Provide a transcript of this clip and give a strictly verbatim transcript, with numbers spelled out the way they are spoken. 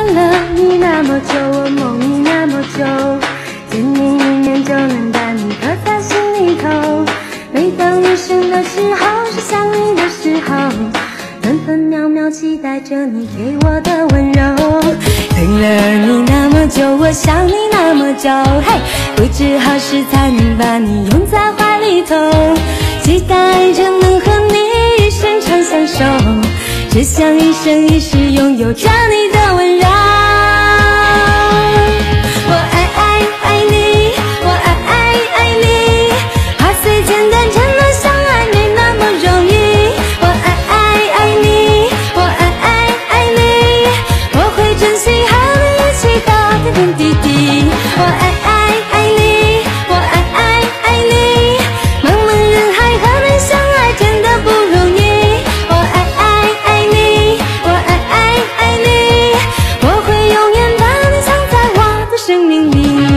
等了你那么久，我梦你那么久，见你一面就能把你刻在心里头。每当你醒的时候，是想你的时候，分分秒秒期待着你给我的温柔。等了你那么久，我想你那么久，嘿，不知何时才能把你拥在怀里头，期待着能和你一生长相守，只想一生一世拥有着你的温柔。我爱爱爱你，我爱爱爱你，话虽简单，真的相爱没那么容易。我爱爱爱你，我爱爱爱你，我会珍惜和你一起的点点滴滴。我爱爱爱你，我爱爱爱你，茫茫人海和你相爱真的不容易。我爱爱爱你，我爱爱爱你，我会永远把你藏在我的生命里。